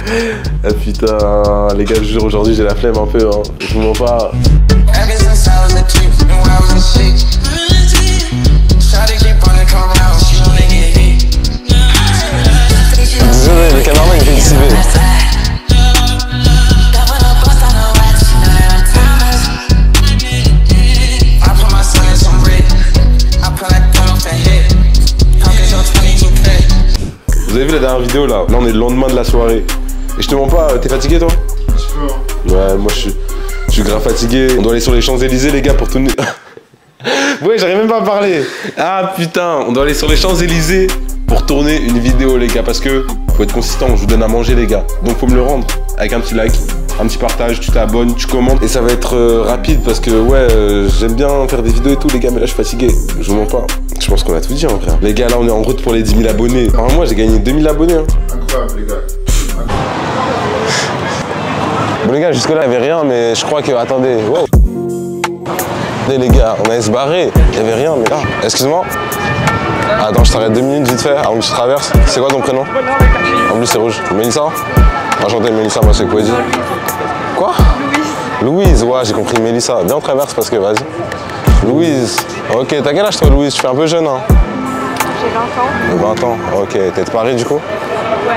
Ah putain, les gars, je jure, aujourd'hui j'ai la flemme un peu, hein. Je vous mens pas. Désolé, le caméraman il est dissipé. Vous avez vu la dernière vidéo là? Là on est le lendemain de la soirée. Et je te mens pas, t'es fatigué toi? Ouais, moi je suis grave fatigué. On doit aller sur les Champs-Élysées les gars pour tourner. Ouais, j'arrive même pas à parler. Ah putain, on doit aller sur les Champs-Élysées pour tourner une vidéo les gars. Parce que faut être consistant, je vous donne à manger les gars. Donc faut me le rendre avec un petit like, un petit partage, tu t'abonnes, tu commandes. Et ça va être rapide parce que ouais, j'aime bien faire des vidéos et tout les gars. Mais là je suis fatigué, je vous mens pas. Je pense qu'on a tout dit hein frère. Les gars là on est en route pour les 10 000 abonnés. Alors moi j'ai gagné 2000 abonnés hein. Incroyable les gars. Bon les gars, jusque là il n'y avait rien, mais je crois que... Attendez, wow. Les gars, on allait se barrer, il n'y avait rien, mais là... Excuse-moi. Attends, je t'arrête 2 minutes vite fait, avant que tu traverses. C'est quoi ton prénom? En plus c'est rouge. Mélissa? Enchanté Mélissa, moi c'est Kwedi. Quoi? Louise, ouais j'ai compris Mélissa. Viens on traverse parce que vas-y. Louise. Ok, t'as quel âge toi Louise? Tu fais un peu jeune hein? J'ai 20 ans. 20 ans, ok. T'es de Paris du coup? Ouais,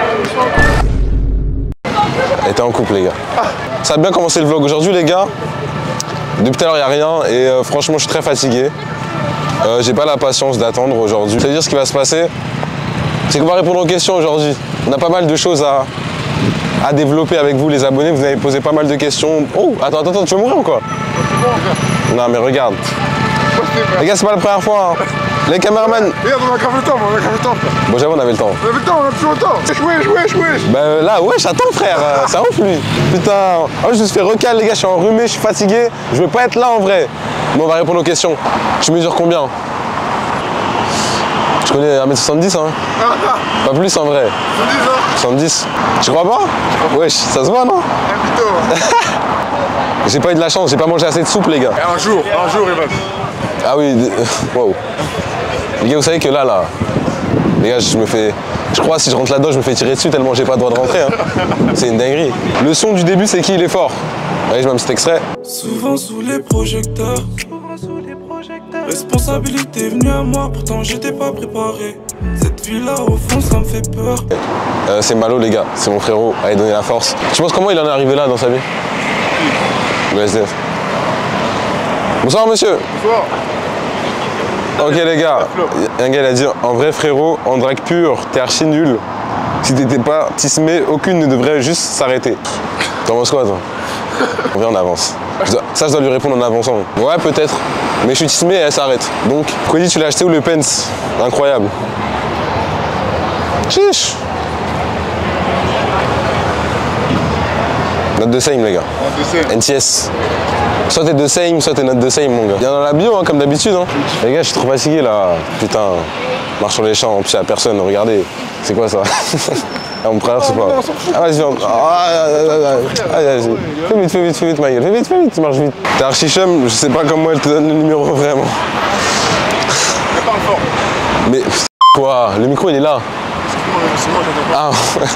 Et t'es en couple les gars. Ça a bien commencé le vlog aujourd'hui les gars. Depuis tout à l'heure il n'y a rien et franchement je suis très fatigué. J'ai pas la patience d'attendre aujourd'hui. C'est-à-dire ce qui va se passer, c'est qu'on va répondre aux questions aujourd'hui. On a pas mal de choses à développer avec vous les abonnés. Vous avez posé pas mal de questions. Oh attends, tu veux mourir ou quoi? Non mais regarde. Les gars c'est pas la première fois hein. Les caméramans. Regarde, on a grave le temps, on a grave le temps. Bon, j'avoue, on avait le temps. On avait le temps, on a toujours le temps. Wesh. Bah là, ouais, j'attends, frère. C'est ouf, lui. Putain. Oh, je me suis fait recal, les gars. Je suis enrhumé, je suis fatigué. Je veux pas être là en vrai. Bon, on va répondre aux questions. Tu mesures combien? Je connais 1m70, hein. Pas plus en vrai. 70. Tu crois pas? Wesh, ça se voit, non? J'ai pas eu de la chance, j'ai pas mangé assez de soupe, les gars. Un jour, Evan. Ah oui, wow. Les gars, vous savez que là, les gars, je crois si je rentre là-dedans, je me fais tirer dessus tellement j'ai pas le droit de rentrer. Hein. C'est une dinguerie. Le son du début, c'est qui il est fort. Allez, je mets un petit extrait. Souvent sous les projecteurs. Responsabilité venue à moi, pourtant j'étais pas préparé. Cette vie-là, au fond, ça me fait peur. C'est Malo, les gars, c'est mon frérot. Allez, donner la force. Tu penses comment il en est arrivé là dans sa vie? Le SDF. Bonsoir, monsieur. Bonsoir. Ok les gars, un gars il a dit en vrai frérot, en drague pure, t'es archi nul. Si t'étais pas tismé, aucune ne devrait juste s'arrêter. T'en penses quoi toi? On vient, on avance. Ça je dois lui répondre en avançant. Ouais peut-être, mais je suis tismé et elle s'arrête. Donc, Kwedi tu l'as acheté où le Pence? Incroyable. Chiche. Note de same les gars. NTS. Soit t'es de same, soit t'es note de same mon gars. Bien dans la bio hein, comme d'habitude hein. Les gars je suis trop fatigué là. Putain, marche sur les champs, en plus y'a personne, regardez. C'est quoi ça? On me traverse ou pas? Ah vas-y viens. Vas-y. Fais vite ma gueule. Fais vite, tu marches vite. T'es archi chum, je sais pas comment elle te donne le numéro vraiment. Elle parle fort. Mais quoi? Le micro il est là. Ah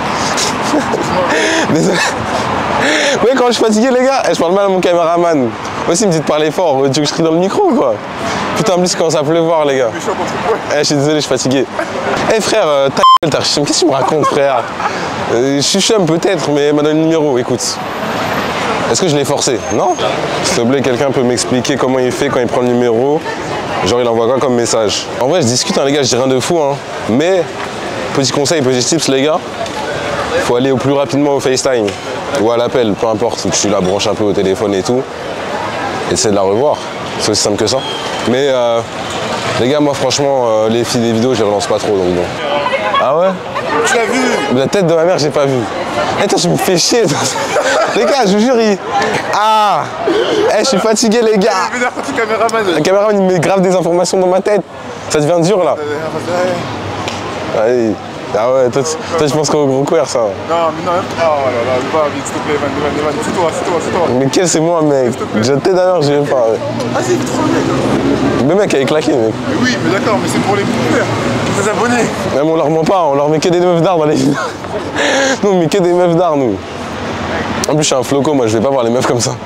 désolé. Ouais quand je suis fatigué les gars, je parle mal à mon caméraman. Aussi il me dit de parler fort, tu veux que je crie dans le micro ou quoi? Putain en plus il commence à pleuvoir les gars. Je suis désolé, je suis fatigué. Eh frère, ta gueule, qu'est-ce que tu me racontes frère? Je suis chum peut-être, mais elle m'a donné le numéro, écoute. Est-ce que je l'ai forcé? Non? S'il te plaît, quelqu'un peut m'expliquer comment il fait quand il prend le numéro? Genre il envoie quoi comme message? En vrai je discute hein les gars, je dis rien de fou hein. Mais, petit conseil, petit tips les gars, faut aller au plus rapidement au FaceTime. Ou à l'appel, peu importe, tu la branches un peu au téléphone et tout. Essaie de la revoir, c'est aussi simple que ça. Mais les gars, moi franchement, les vidéos, je les relance pas trop donc bon. Ah ouais? Tu l'as vu? La tête de ma mère, j'ai pas vu. Attends, tu me fais chier. Les gars, je vous jure, Ah je suis fatigué les gars. Le caméraman, il met grave des informations dans ma tête. Ça devient dur là. Allez. Ah ouais, toi tu penses qu'au gros courir ça? Non, mais non, oh là là, va vite, s'il te plaît, Evan, c'est toi. Mais quel c'est moi, mec? Jeté d'ailleurs, je vais pas. Ah, c'est trop mec. Le mec, elle est claqué, mec. Mais oui, mais d'accord, mais c'est pour les poupées. Des abonnés. Même on leur ment pas, on leur met que des meufs d'art dans les vidéos. Nous on met que des meufs d'art nous. En plus je suis un floco, moi je vais pas voir les meufs comme ça.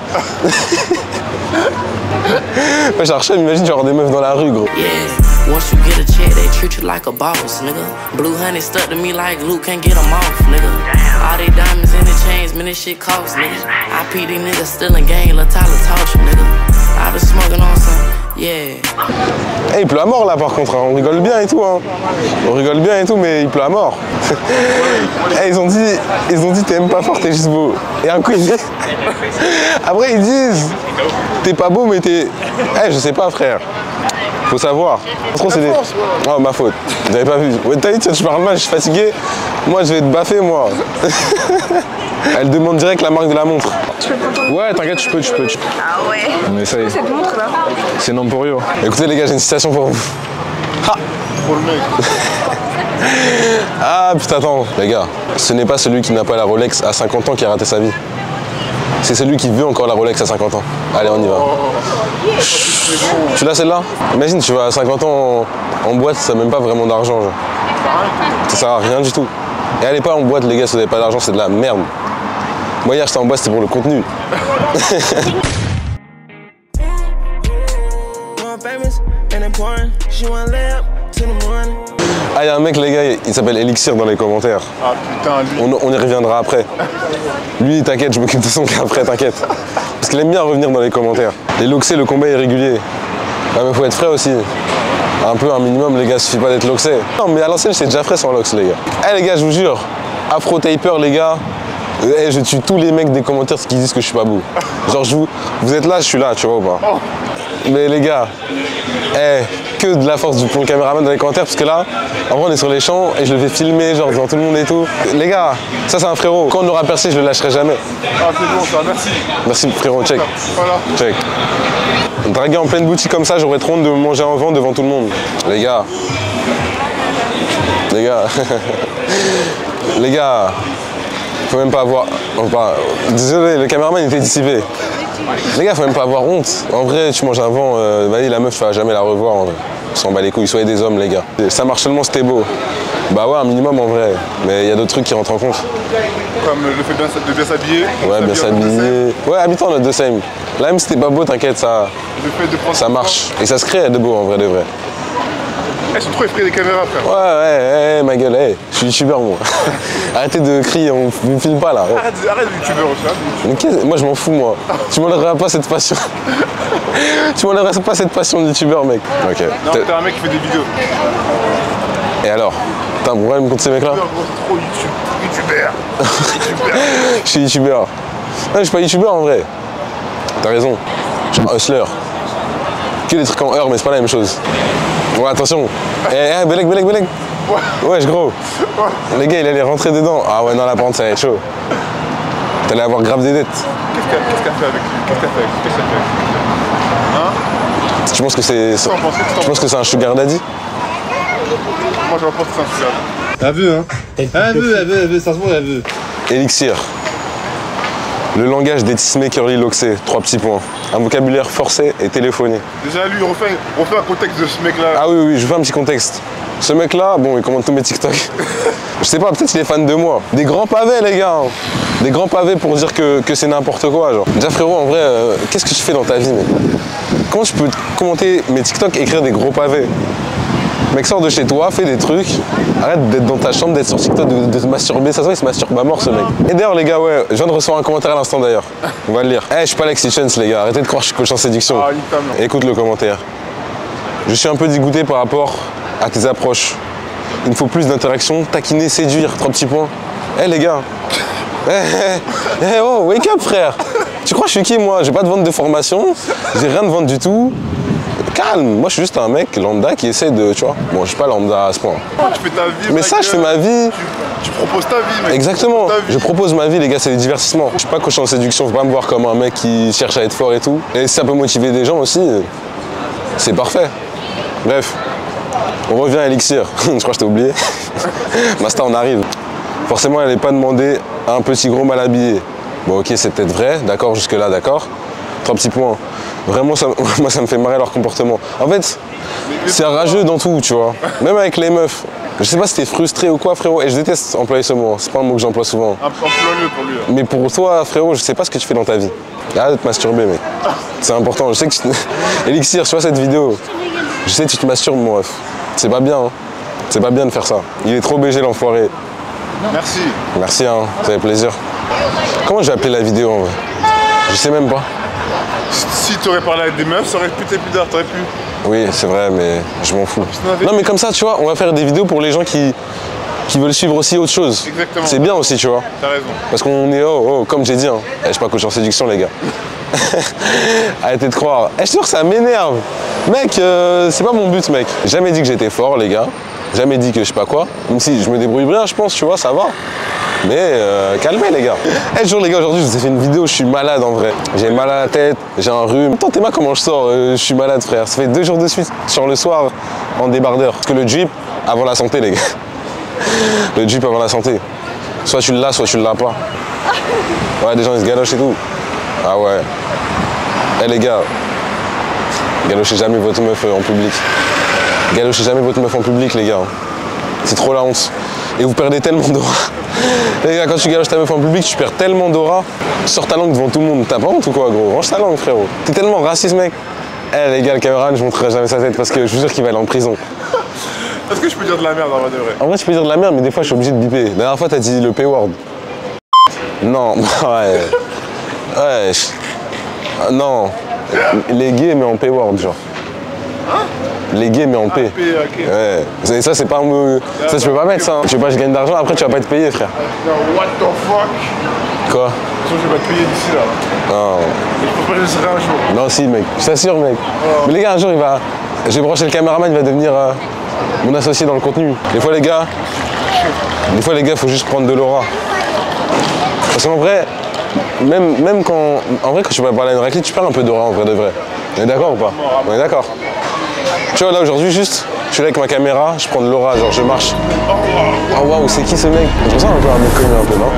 Ouais, genre imagine tu vas avoir des meufs dans la rue gros. Yeah, once you get a check, they treat you like a boss, nigga. Blue honey stuck to me like glue, can't get them off, nigga. All they diamonds in the chains, man, this shit cost, nigga. I pee these niggas still in game, La Tyler taught you, nigga. I been smoking on some, yeah. Hey, il pleut à mort là par contre, hein. On rigole bien et tout, hein. On rigole bien et tout, mais il pleut à mort. Hey, ils ont dit t'es même pas fort, t'es juste beau. Et un coup ils disent... Après ils disent t'es pas beau mais t'es... Hey, je sais pas frère. Faut savoir. Trop c'est des... Oh ma faute, j'avais pas vu. Ouais, t'as dit je parle mal, je suis fatigué. Moi je vais te baffer moi. Elle demande direct la marque de la montre. Tu peux prendre ton... Ouais t'inquiète, tu peux. Ah ouais. On essaye. Cette montre là. C'est Namporio. Écoutez les gars, j'ai une citation pour vous. Ha Pour le mec. Ah putain attends, les gars, ce n'est pas celui qui n'a pas la Rolex à 50 ans qui a raté sa vie. C'est celui qui veut encore la Rolex à 50 ans. Allez, on y va. Tu l'as celle-là? Imagine, tu vas à 50 ans en boîte, ça n'a même pas vraiment d'argent. Genre. Ça sert à rien du tout. Et allez pas en boîte, les gars, si vous n'avez pas d'argent, c'est de la merde. Moi, hier, j'étais en boîte, c'était pour le contenu. Ah, il y a un mec, les gars, il s'appelle Elixir dans les commentaires. Ah putain, lui. On y reviendra après. Lui, t'inquiète, je m'occupe de son cas après, t'inquiète. Parce qu'il aime bien revenir dans les commentaires. Les loxés, le combat est régulier. Ah, mais faut être frais aussi. Un peu, un minimum, les gars, suffit pas d'être loxé. Non, mais à l'ancienne, j'étais déjà frais sans lox, les gars. Eh, les gars, je vous jure, Afro Taper, les gars, je tue tous les mecs des commentaires qui disent que je suis pas beau. Genre, vous êtes là, je suis là, tu vois ou pas? Mais les gars, que de la force pour le caméraman dans les commentaires, parce que là, en vrai, on est sur les champs et je le fais filmer, genre devant tout le monde et tout. Les gars, ça c'est un frérot. Quand on l'aura percé, je le lâcherai jamais. Ah c'est bon ça, merci. Merci frérot, check. Voilà. Check. Draguer en pleine boutique comme ça, j'aurais trop honte de me manger en vent devant tout le monde. Les gars. Les gars. Les gars. Faut même pas avoir... Enfin, désolé, le caméraman était dissipé. Les gars, faut même pas avoir honte. En vrai, tu manges un vent, vas-y, la meuf, tu vas jamais la revoir. En vrai. On s'en bat les couilles, soyez des hommes, les gars. Ça marche seulement si t'es beau. Bah ouais, un minimum en vrai. Mais il y a d'autres trucs qui rentrent en compte. Comme le fait de bien s'habiller. Ouais, bien s'habiller. Ouais, habitant notre deuxième. Là, même si t'es pas beau, t'inquiète, ça marche. Et ça se crée de beau, en vrai, de vrai. Ils sont trop effrayés des caméras, frère. Ouais, ma gueule, je suis youtubeur, moi. Arrêtez de crier, on me filme pas, là. Arrête de youtubeur aussi. Mais moi, je m'en fous, moi. Tu m'enlèveras pas cette passion. Tu m'enlèveras pas cette passion de youtubeur, mec. Ok. Non, t'es un mec qui fait des vidéos. Et alors? T'as un problème contre ces mecs-là? C'est trop youtubeur. Je suis youtubeur. Non, je suis pas youtubeur, en vrai. T'as raison. Je suis un hustler. Que des trucs en heure, mais c'est pas la même chose. Ouais, attention. Belek. Ouais, gros. Les gars, il allait rentrer dedans. Ah ouais, non, la pente, ça va être chaud. T'allais avoir grave des dettes. Qu'est-ce qu'elle fait avec lui? Qu'est-ce qu'elle fait? Hein? Tu penses que c'est... Tu penses que c'est un sugar daddy? Moi, je pense que c'est un sugar daddy. Elle veut, hein? Elle veut, ça se voit, elle veut. Elixir. Le langage des tismés curly loxés, 3 petits points. Un vocabulaire forcé et téléphoné. Déjà, lui, on refait un contexte de ce mec-là. Ah oui, je fais un petit contexte. Ce mec-là, bon, il commande tous mes TikTok. Je sais pas, peut-être il est fan de moi. Des grands pavés, les gars. Des grands pavés pour dire que c'est n'importe quoi, genre. Déjà, frérot, en vrai, qu'est-ce que tu fais dans ta vie, mec? Comment tu peux commenter mes TikTok et écrire des gros pavés? Mec, sors de chez toi, fais des trucs. Arrête d'être dans ta chambre, d'être sur TikTok, de te masturber. Ça se voit, il se masturbe à mort, ce mec. Et d'ailleurs, les gars, ouais, je viens de recevoir un commentaire à l'instant d'ailleurs. On va le lire. Je suis pas Alexis Chance, les gars. Arrêtez de croire que je suis coach en séduction. Écoute le commentaire. Je suis un peu dégoûté par rapport à tes approches. Il me faut plus d'interaction, taquiner, séduire. 3 petits points. Les gars. Oh, wake up, frère. Tu crois que je suis qui, moi? J'ai pas de vente de formation. J'ai rien de vente du tout. Calme, moi je suis juste un mec lambda qui essaie de, tu vois, bon je suis pas lambda à ce point. Tu fais ta vie, mais ça je fais ma vie. Tu proposes ta vie, mec. Exactement, je propose ma vie les gars, c'est du divertissement. Je suis pas coach en séduction, faut pas me voir comme un mec qui cherche à être fort et tout. Et si ça peut motiver des gens aussi, c'est parfait. Bref, on revient à Elixir, je crois que je t'ai oublié. Masta, on arrive. Forcément elle n'est pas demandée à un petit gros mal habillé. Bon ok c'est peut-être vrai, d'accord jusque là d'accord. 3 petits points. Vraiment, moi, ça me fait marrer leur comportement. En fait, c'est rageux dans tout, tu vois. Même avec les meufs. Je sais pas si t'es frustré ou quoi, frérot. Et je déteste employer ce mot. C'est pas un mot que j'emploie souvent. Emploie-le pour lui. Hein. Mais pour toi, frérot, je sais pas ce que tu fais dans ta vie. Arrête de te masturber, mec. C'est important. Je sais que Elixir, tu vois cette vidéo. Je sais que tu te masturbes, mon ref. C'est pas bien, hein. C'est pas bien de faire ça. Il est trop BG, l'enfoiré. Merci. Merci, hein. Ça fait plaisir. Comment j'ai appelé la vidéo, en vrai? Je sais même pas. Si tu aurais parlé avec des meufs, ça aurait pu être plus tard, t'aurais pu. Oui, c'est vrai, mais je m'en fous. Non, mais comme ça, tu vois, on va faire des vidéos pour les gens qui veulent suivre aussi autre chose. Exactement. C'est bien aussi, tu vois. T'as raison. Parce qu'on est, comme j'ai dit, hein. Je suis pas coach en séduction, les gars. Arrêtez de croire. Je te jure, ça m'énerve. Mec, c'est pas mon but, mec. Jamais dit que j'étais fort, les gars. Jamais dit que je sais pas quoi. Même si je me débrouille bien, je pense, tu vois, ça va. Mais calmez les gars. Toujours les gars, aujourd'hui je vous ai fait une vidéo, je suis malade en vrai. J'ai mal à la tête, j'ai un rhume. Tentez-moi comment je sors, je suis malade frère. Ça fait 2 jours de suite, sur le soir, en débardeur. Parce que le drip, avant la santé les gars. Le drip avant la santé. Soit tu l'as, soit tu l'as pas. Ouais, des gens ils se galochent et tout. Ah ouais. Les gars, galochez jamais votre meuf en public. Galochez jamais votre meuf en public les gars. C'est trop la honte. Et vous perdez tellement d'aura. Les gars, quand tu galoches ta meuf en public, tu perds tellement d'aura. Tu sors ta langue devant tout le monde. T'as pas honte ou quoi, gros? Range ta langue, frérot. T'es tellement raciste, mec. Les gars, le caméraman, je montrerai jamais sa tête parce que je vous jure qu'il va aller en prison. Est-ce que je peux dire de la merde en vrai de vrai? En vrai, tu peux dire de la merde, mais des fois, je suis obligé de biper. La dernière fois, t'as dit le P-word. Non, ouais. Ouais. Non. Les gays, mais en P-word, genre. Les gays mais en P. Okay. Ouais. Ça c'est pas un mot. Ça tu peux pas mettre ça. Hein. Tu veux pas que je gagne d'argent, après tu vas pas être payé frère. What the fuck? Quoi? Je vais pas te payer d'ici là. Non. Je peux pas le serai un jour. Non si mec, je t'assure mec. Oh. Mais les gars un jour il va. J'ai branché le caméraman, il va devenir mon associé dans le contenu. Des fois les gars, faut juste prendre de l'aura. Parce qu'en vrai, même quand. En vrai quand tu vas parler à une raclette, tu perds un peu d'aura en vrai de vrai. On est d'accord ou pas? On est d'accord. Tu vois là aujourd'hui juste, je suis là avec ma caméra, je prends de l'aura, genre je marche. Oh waouh, c'est qui ce mec? Je ressens un peu un mec connu un peu, non?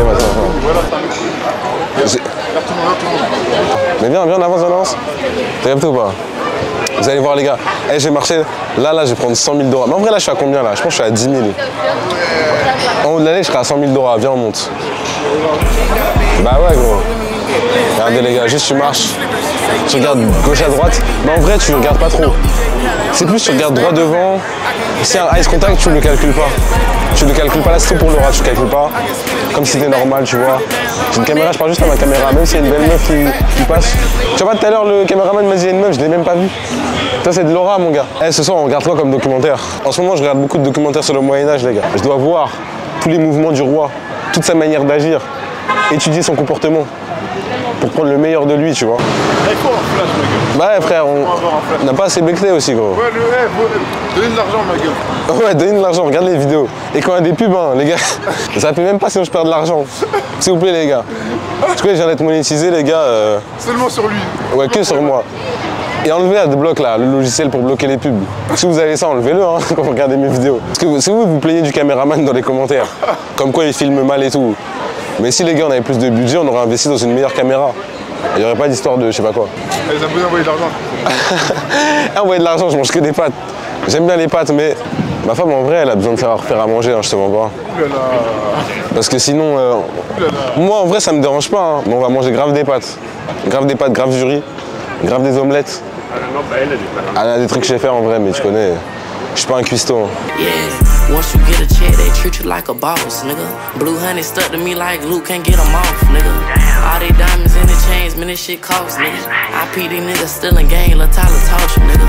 Mais viens, on avance. T'es capté ou pas? Vous allez voir les gars. J'ai marché, là je vais prendre 100 000 $. Mais en vrai là je suis à combien là? Je pense que je suis à 10 000. En haut de l'année je serai à 100 000 $. Viens on monte. Bah ouais gros. Regardez les gars, juste tu marches. Tu regardes gauche à droite, mais en vrai tu regardes pas trop. C'est plus tu regardes droit devant. Si un ice contact tu le calcules pas. Tu le calcules pas là, c'est tout pour l'aura, tu le calcules pas. Comme si c'était normal, tu vois. J'ai une caméra, je parle juste à ma caméra, même s'il y a une belle meuf qui passe. Tu vois pas tout à l'heure le caméraman m'a dit il y a une meuf, je l'ai même pas vue. Ça c'est de l'aura mon gars. Ce soir on regarde quoi comme documentaire? En ce moment je regarde beaucoup de documentaires sur le Moyen-Âge les gars. Je dois voir tous les mouvements du roi, toute sa manière d'agir, étudier son comportement. Pour prendre le meilleur de lui, tu vois. Il faut un flash, ma gueule. Bah ouais, frère, on n'a pas assez becté aussi, gros. Ouais, donnez de l'argent, ma gueule. Ouais, donnez de l'argent, regarde les vidéos. Et quand il y a des pubs, hein, les gars, ça fait même pas sinon je perds de l'argent. S'il vous plaît, les gars. En tout cas, je viens d'être monétisé, les gars. Seulement sur lui. Ouais, que sur moi. Et enlevez AdBlock, là, le logiciel pour bloquer les pubs. Si vous avez ça, enlevez-le, hein, quand vous regardez mes vidéos. Parce que c'est vous plaignez du caméraman dans les commentaires. Comme quoi il filme mal et tout. Mais si les gars on avait plus de budget, on aurait investi dans une meilleure caméra. Il n'y aurait pas d'histoire de je sais pas quoi. Les abonnés envoyer de l'argent. Envoyer de l'argent, je mange que des pâtes. J'aime bien les pâtes, mais ma femme en vrai elle a besoin de savoir faire à manger, hein, je te mens pas. Parce que sinon, moi en vrai ça me dérange pas, hein, mais on va manger grave des pâtes. Grave des pâtes, grave du riz, grave des omelettes. Elle a des trucs que je sais faire en vrai, mais tu connais, je suis pas un cuistot. Hein. Once you get a check, they treat you like a boss, nigga. Blue honey stuck to me like Luke, can't get them off, nigga. All they diamonds in the chains, man, this shit cost, nigga. I P these niggas stealing game, La Tyler taught you, nigga.